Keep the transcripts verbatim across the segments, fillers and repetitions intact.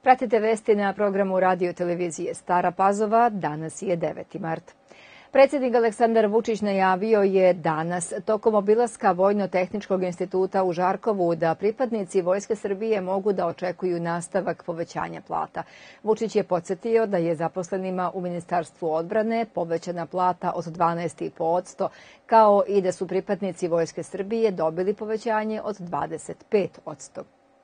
Pratite vesti na programu radio televizije Stara Pazova, danas je deveti mart. Predsjednik Aleksandar Vučić najavio je danas tokom obilaska Vojno-tehničkog instituta u Žarkovu da pripadnici Vojske Srbije mogu da očekuju nastavak povećanja plata. Vučić je podsjetio da je zaposlenima u Ministarstvu odbrane povećana plata od dvanaest zarez pet posto, kao i da su pripadnici Vojske Srbije dobili povećanje od dvadeset pet posto.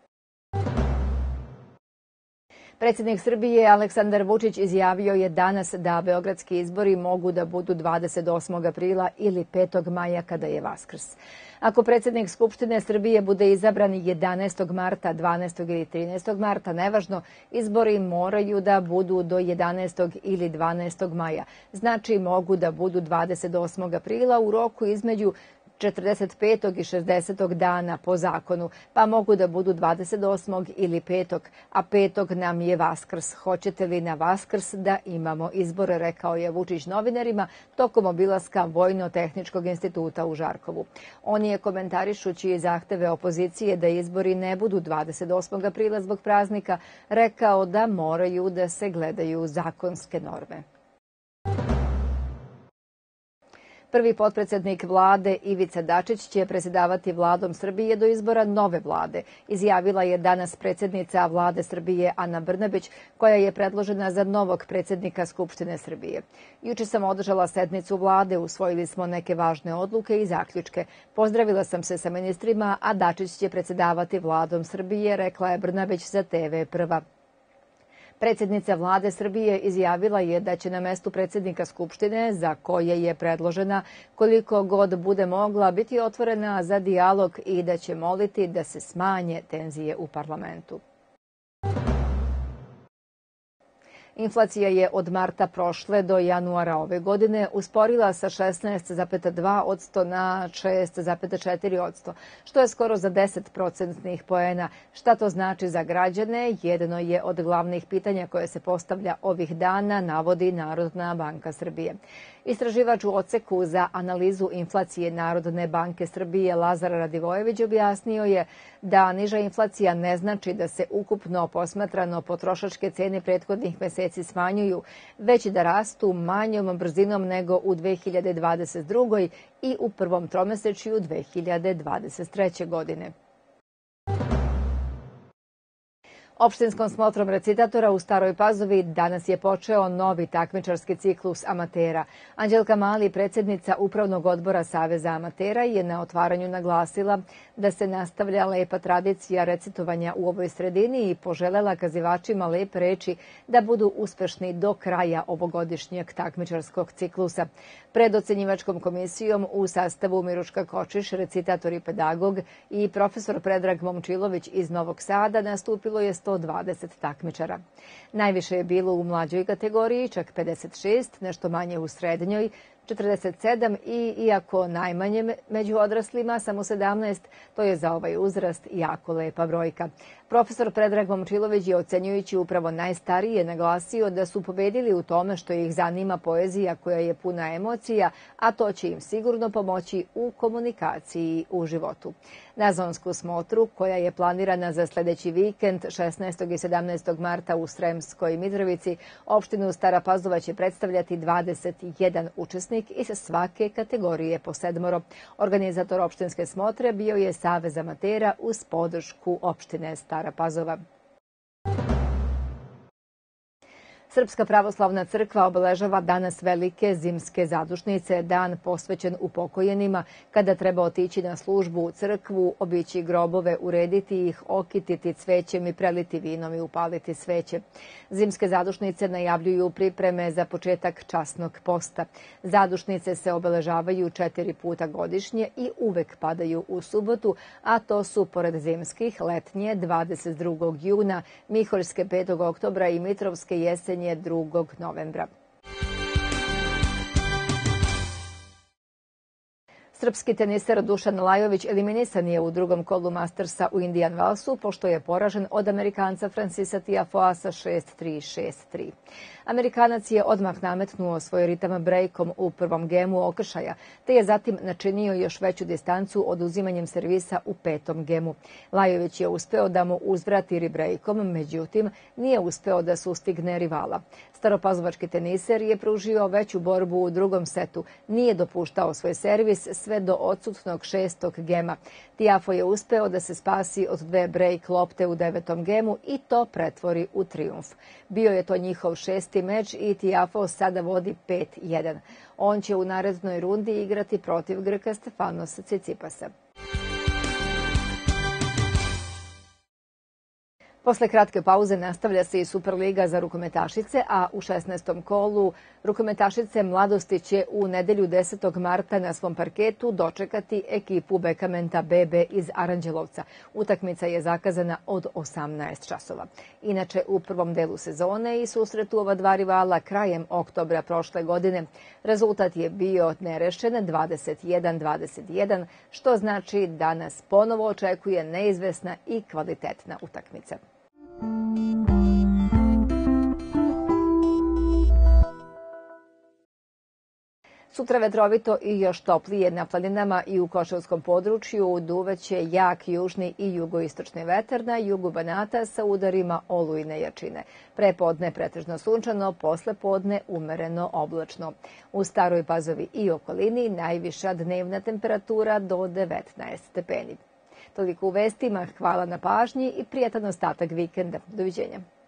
Predsjednik Srbije Aleksandar Vučić izjavio je danas da beogradski izbori mogu da budu dvadeset osmog aprila ili petog maja kada je Vaskrs. Ako predsjednik Skupštine Srbije bude izabran jedanaestog marta, dvanaestog ili trinaestog marta, nevažno, izbori moraju da budu do jedanaestog ili dvanaestog maja. Znači mogu da budu dvadeset osmog aprila u roku između četrdeset petog i šezdesetog dana po zakonu, pa mogu da budu dvadeset osmog ili petog, a petog nam je Vaskrs. Hoćete li na Vaskrs da imamo izbore, rekao je Vučić novinarima tokom obilaska Vojno-tehničkog instituta u Žarkovu. On je komentarišući zahteve opozicije da izbori ne budu dvadeset osmog aprila zbog praznika, rekao da moraju da se gledaju zakonske norme. Prvi potpredsednik vlade Ivica Dačić će predsjedavati vladom Srbije do izbora nove vlade, izjavila je danas predsjednica vlade Srbije Ana Brnabić, koja je predložena za novog predsjednika Skupštine Srbije. Juče sam održala sednicu vlade, usvojili smo neke važne odluke i zaključke. Pozdravila sam se sa ministrima, a Dačić će predsjedavati vladom Srbije, rekla je Brnabić za te ve Prva. Predsjednica vlade Srbije izjavila je da će na mestu predsjednika Skupštine, za koje je predložena, koliko god bude mogla, biti otvorena za dijalog i da će moliti da se smanje tenzije u parlamentu. Inflacija je od marta prošle do januara ove godine usporila sa šesnaest zarez dva posto na šest zarez četiri posto, što je skoro za deset procentnih poena. Šta to znači za građane? Jedno je od glavnih pitanja koje se postavlja ovih dana, navodi Narodna banka Srbije. Istraživač u odseku za analizu inflacije Narodne banke Srbije Lazar Radivojević objasnio je da niža inflacija ne znači da se ukupno posmatrano potrošačke cene prethodnih meseci smanjuju, već da rastu manjom brzinom nego u dve hiljade dvadeset drugoj i u prvom tromesečju dve hiljade dvadeset treće godine. Opštinskom smotrom recitatora u Staroj Pazovi danas je počeo novi takmičarski ciklus amatera. Anđelka Mali, predsjednica Upravnog odbora Saveza amatera, je na otvaranju naglasila da se nastavlja lepa tradicija recitovanja u ovoj sredini i poželela kazivačima lepe reči da budu uspešni do kraja ovogodišnjeg takmičarskog ciklusa. Pred ocenjivačkom komisijom u sastavu Miruška Kočiš, recitator i pedagog, i profesor Predrag Momčilović iz Novog Sada nastupilo je sto dvadeset takmičara. Najviše je bilo u mlađoj kategoriji, čak pedeset šest, nešto manje u srednjoj, četrdeset sedam i, iako najmanje među odraslima, samo sedamnaest, to je za ovaj uzrast jako lepa brojka. Profesor Predrag Momčilović je ocenjujući upravo najstarije naglasio da su pobedili u tome što ih zanima poezija koja je puna emocija, a to će im sigurno pomoći u komunikaciji u životu. Na zonsku smotru, koja je planirana za sljedeći vikend, šesnaestog i sedamnaestog marta u Sremskoj Mitrovici, opštinu Stara Pazova će predstavljati dvadeset jedan učesnik iz svake kategorije po sedmoro. Organizator opštinske smotre bio je Savez amatera uz podršku opštine Stara Pazova. Srpska pravoslavna crkva obeležava danas velike zimske zadušnice, dan posvećen upokojenima, kada treba otići na službu u crkvu, obići grobove, urediti ih, okititi cvećem i preliti vinom i upaliti sveće. Zimske zadušnice najavljuju pripreme za početak časnog posta. Zadušnice se obeležavaju četiri puta godišnje i uvek padaju u subotu, a to su pored zimskih letnje dvadeset drugog juna, Miholjske petog oktobra i Mitrovske jesenje drugog novembra. Srpski teniser Dušan Lajović eliminisan je u drugom kolu Mastersa u Indian Wellsu, pošto je poražen od Amerikanca Francisa Tiafoea sa šest tri šest tri. Amerikanac je odmah nametnuo svoj ritam brejkom u prvom gemu okršaja, te je zatim načinio još veću distancu oduzimanjem servisa u petom gemu. Lajović je uspeo da mu uzvrati ribrejkom, međutim nije uspeo da sustigne rivala. Staropazovački teniser je pružio veću borbu u drugom setu, nije dopuštao svoj servis sve do odsutnog šestog gema. Tiafo je uspeo da se spasi od dve brejk lopte u devetom gemu i to pretvori u trijumf. Bio je to njihov šesti meč i Tiafo sada vodi pet jedan. On će u narednoj rundi igrati protiv Grka Stefanos Tsitsipasa. Posle kratke pauze nastavlja se i Superliga za rukometašice, a u šesnaestom kolu rukometašice Mladosti će u nedelju desetog marta na svom parketu dočekati ekipu Bekamenta B B iz Aranđelovca. Utakmica je zakazana od osamnaest časova. Inače, u prvom delu sezone i susretu ova dva rivala krajem oktobra prošle godine rezultat je bio nerešen dvadeset jedan dvadeset jedan, što znači da nas ponovo očekuje neizvesna i kvalitetna utakmica. Sutra vetrovito i još toplije na planinama i u Košavskom području duvaće jak južni i jugoistočni vetar na jugu Banata sa udarima olujne jačine. Prepodne pretežno sunčano, posle podne umereno oblačno. U Staroj Pazovi i okolini najviša dnevna temperatura do devetnaest stepeni. Toliko u vestima, hvala na pažnji i prijatan ostatak vikenda. Doviđenja.